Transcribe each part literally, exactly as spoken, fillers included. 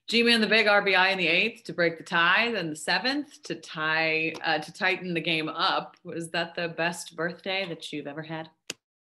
G-Man the big R B I in the eighth to break the tie, then the seventh to tie uh, to tighten the game up. Was that the best birthday that you've ever had?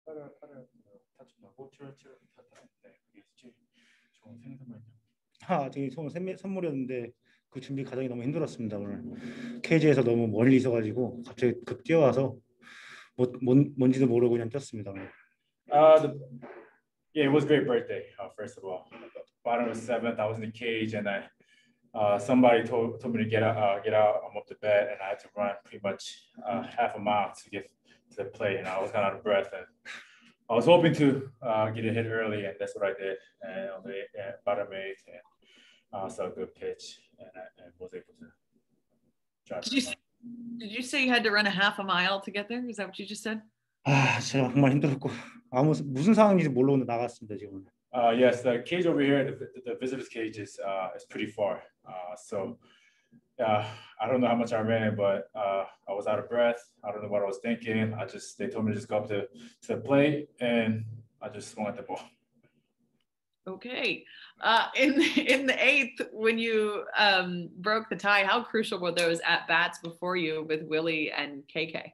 아, 되게 좋은 선물이었는데 그 준비 과정이 너무 힘들었습니다. 오늘 케이지에서 너무 멀리 있어가지고 갑자기 급 뛰어와서 뭐, 뭔, 뭔지도 모르고 그냥 뛰었습니다. 오늘. Uh, the, yeah, it was a great birthday. Uh, first of all, bottom of the seventh, I was in the cage, and I uh, somebody told told me to get out, uh, get out. I'm up to bed, and I had to run pretty much uh, half a mile to get to the plate, and I was kind of out of breath. And I was hoping to uh, get a hit early, and that's what I did. And on the uh, bottom eighth, and uh, saw a good pitch, and I and was able to drive. Did you, did you say you had to run a half a mile to get there? Is that what you just said? 아, 진짜 정말 힘들었고 아무 무슨 상황인지 모르고 나갔습니다 지금. Uh, yes, the cage over here, the, the visitors cage is uh, is pretty far. Uh, so uh, I don't know how much I ran, but uh, I was out of breath. I don't know what I was thinking. I just they told me to just go up to, to the plate, and I just swung at the ball. Okay. Uh, in in the eighth, when you um, broke the tie, how crucial were those at bats before you with Willie and K K?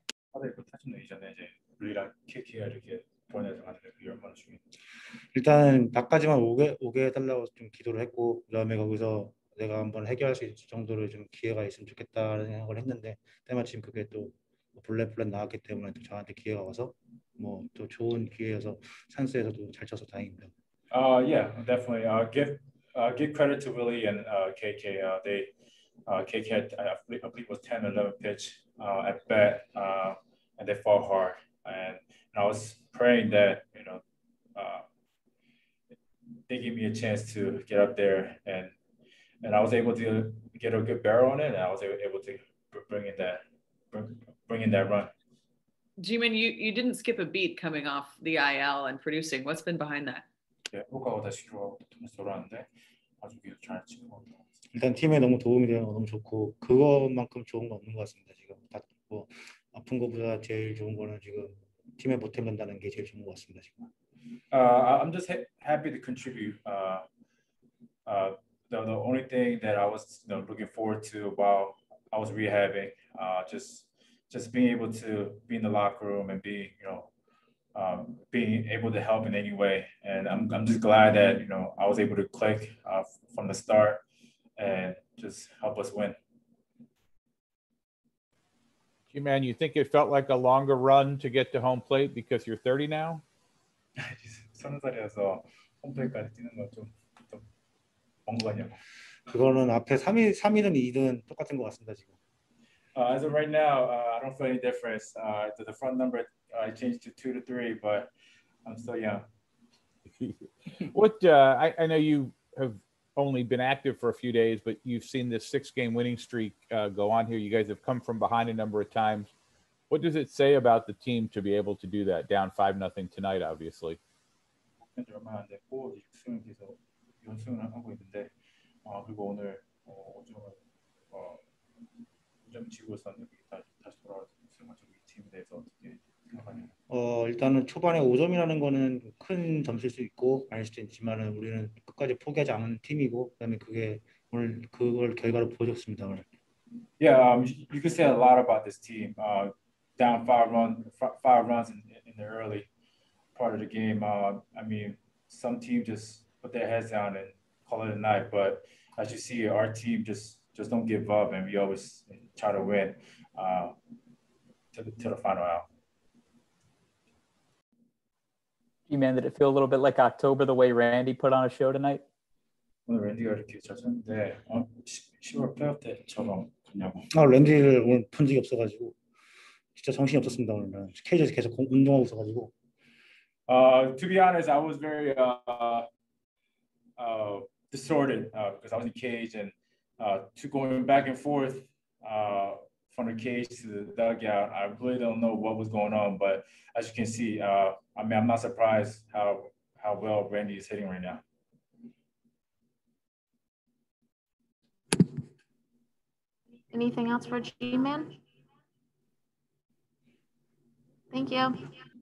일단 나까지만 오게 오게 해달라고 좀 기도를 했고 그다음에 거기서 내가 한번 해결할 수 있을 정도로 좀 기회가 있으면 좋겠다는 생각을 했는데 때마침 그게 또 블랙 블랙 나왔기 때문에 또 저한테 기회가 와서 뭐 또 좋은 기회여서 산스에서도 잘 쳐서 다행입니다. Uh, yeah, definitely. Uh, give uh, give credit to Willie and uh, K K. Uh, they uh, K K had, I believe it was ten or eleven pitch uh, at bat, uh, and they fought hard. And, and I was praying that you know uh, they give me a chance to get up there, and and I was able to get a good barrel on it, and I was able to bring in that bring, bring in that run. G-Man, you you didn't skip a beat coming off the I L and producing. What's been behind that? 일단 팀에 너무 도움이 되어 너무 좋고 그것만큼 좋은 거 없는 것 같습니다. 지금 뭐 아픈 것보다 제일 좋은 거는 지금 팀에 보탬된다는 게 제일 좋은 것 같습니다. 지금. Uh, I'm just ha happy to contribute. Uh, uh, the the only thing that I was you know looking forward to while I was rehabbing, uh, just just being able to be in the locker room and be you know. Um, being able to help in any way, and I'm I'm just glad that you know I was able to click uh, from the start and just help us win. G-Man, you think it felt like a longer run to get to home plate because you're thirty now? 서른 살이라서 홈플레이까지 뛰는 건 좀 좀 먼 거 아니야? 그거는 앞에 삼 위 삼 위든 이든 똑같은 것 같습니다 지금. Uh, as of right now, uh, I don't feel any difference. Uh, the, the front number I changed to two to three, but I'm still young. What uh, I, I know you have only been active for a few days, but you've seen this six-game winning streak uh, go on here. You guys have come from behind a number of times. What does it say about the team to be able to do that? Down five nothing tonight, obviously. 얼마 안 됐고 연승을 계속 연승을 하고 있는데 어, 그리고 오늘 어, 어, 점 지고 있었는데 다시 돌아와서 승마적인 팀에 대해서 어떻게 생각하나요? 어 일단은 초반에 오 점이라는 거는 큰 점수일 수 있고 아닐 수도 있지만은 우리는 끝까지 포기하지 않은 팀이고 그다음에 그게 오늘 그걸 결과로 보여줬습니다 오늘. Yeah, um, you can say a lot about this team. Uh, down five run, five runs in, in the early part of the game. Uh, I mean, some teams just put their heads down and call it a night. But as you see, our team just just don't give up, and we always try to win uh, to the to the final out. G-Man, did it feel a little bit like October the way Randy put on a show tonight? 오늘 랜디가 이렇게 잘 쳤는데 어, 시월 플레이오프 때처럼 그냐고. 아 랜디를 오늘 본 적이 없어가지고 진짜 정신이 없었습니다 오늘. 케이지에서 계속 운동하고 있어가지고. Uh, to be honest, I was very uh, uh, distorted uh, because I was in cage and uh, to going back and forth uh, from the cage to the dugout. I really don't know what was going on, but as you can see, uh, I mean, I'm not surprised how how well Randy is hitting right now. Anything else for G-Man? Thank you.